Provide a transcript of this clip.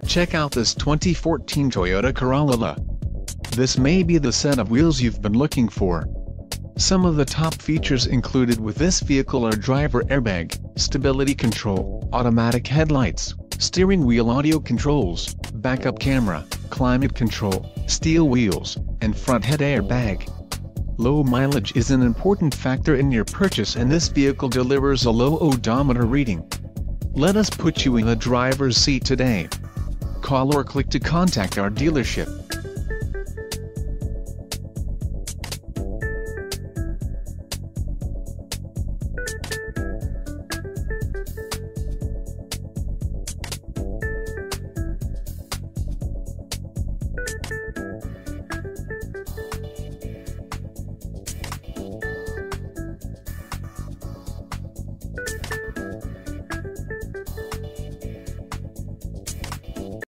Check out this 2014 Toyota Corolla. This may be the set of wheels you've been looking for. Some of the top features included with this vehicle are driver airbag, stability control, automatic headlights, steering wheel audio controls, backup camera, climate control, steel wheels, and front head airbag. Low mileage is an important factor in your purchase, and this vehicle delivers a low odometer reading. Let us put you in the driver's seat today. Call or click to contact our dealership.